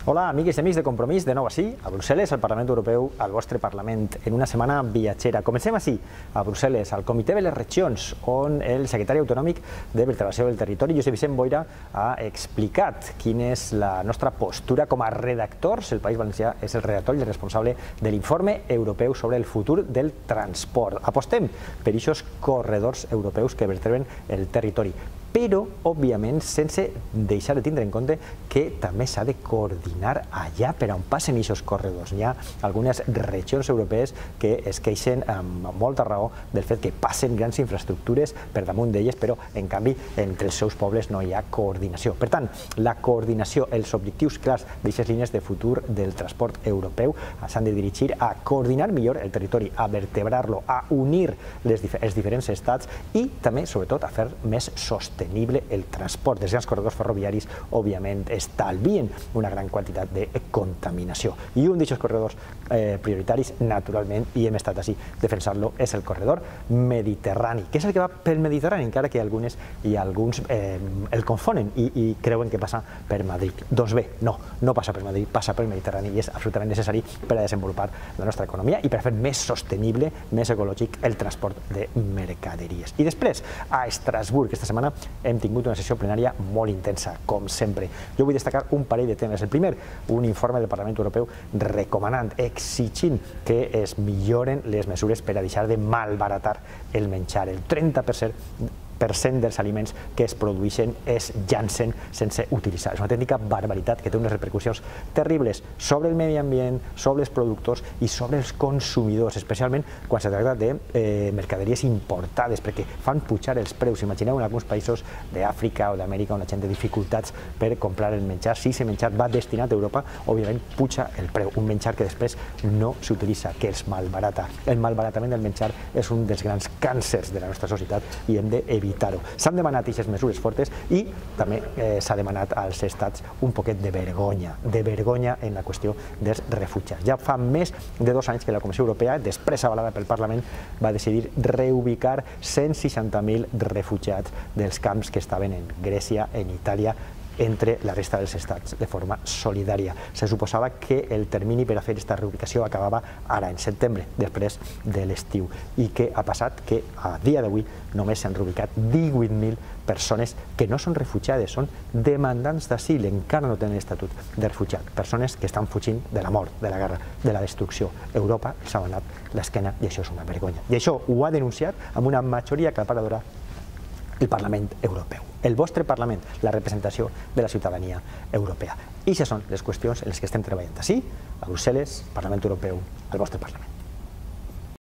Hola, amigues i amics de Compromís, de nou així, a Brussel·les, al Parlament Europeu, al vostre Parlament, en una setmana viatgera. Comencem així, a Brussel·les, al Comitè de les Regions, on el secretari autonòmic de Vertebració del Territori, Josep Vicent Boira, ha explicat quina és la nostra postura com a redactors. El País Valencià és el redactor i el responsable de l'informe europeu sobre el futur del transport. Apostem per aquests corredors europeus que vertebren el territori, però, òbviament, sense deixar de tindre en compte que també s'ha de coordinar allà per on passen aquests corredors. Hi ha algunes regions europees que es queixen amb molta raó del fet que passen grans infraestructures per damunt d'elles, però, en canvi, entre els seus pobles no hi ha coordinació. Per tant, la coordinació, els objectius clars d'aquestes línies de futur del transport europeu s'han de dirigir a coordinar millor el territori, a vertebrar-lo, a unir els diferents estats i també, sobretot, a fer més sostenible el transport. Els grans corredors ferroviaris, òbviament, estalvien una gran quantitat de contaminació. I un d'aquests corredors prioritaris, naturalment, i hem estat així defensant-lo, és el corredor mediterrani, que és el que va pel Mediterrani, encara que alguns el confonen i creuen que passa per Madrid. Doncs bé, no passa per Madrid, passa pel Mediterrani i és absolutament necessari per a desenvolupar la nostra economia i per a fer més sostenible, més ecològic el transport de mercaderies. I després, a Estrasburg, aquesta setmana, hem tingut una sessió plenària molt intensa, com sempre. Jo vull destacar un parell de temes. El primer, un informe del Parlament Europeu recomanant, exigint que es milloren les mesures per a deixar de malbaratar el menjar. El 30% dels aliments que es produeixen es llancen sense utilitzar. És una autèntica barbaritat que té unes repercussions terribles sobre el medi ambient, sobre els productors i sobre els consumidors, especialment quan se tracta de mercaderies importades, perquè fan pujar els preus. Imagineu en alguns països d'Àfrica o d'Amèrica on la gent té dificultats per comprar el menjar. Si aquest menjar va destinat a Europa, òbviament puja el preu. Un menjar que després no s'utilitza, que es malbarata. El malbaratament del menjar és un dels grans càncers de la nostra societat i hem d'evitar-ho. S'han demanat aquestes mesures fortes i també s'ha demanat als estats un poquet de vergonya en la qüestió dels refugiats. Ja fa més de 2 anys que la Comissió Europea, després avalada pel Parlament, va decidir reubicar 160.000 refugiats dels camps que estaven en Grècia, en Itàlia, entre la resta dels estats, de forma solidària. Se suposava que el termini per a fer aquesta reubicació acabava ara, en setembre, després de l'estiu. I què ha passat? Que a dia d'avui només s'han reubicat 18.000 persones que no són refugiades, són demandants d'asil, encara no tenen estatut de refugiat. Persones que estan fugint de la mort, de la guerra, de la destrucció. Europa s'ha donat l'esquena i això és una vergonya. I això ho ha denunciat amb una majoria aclaparadora el Parlament Europeu, el vostre Parlament, la representació de la ciutadania europea. I aquestes són les qüestions en les que estem treballant així, a Brussel·les, Parlament Europeu, al vostre Parlament.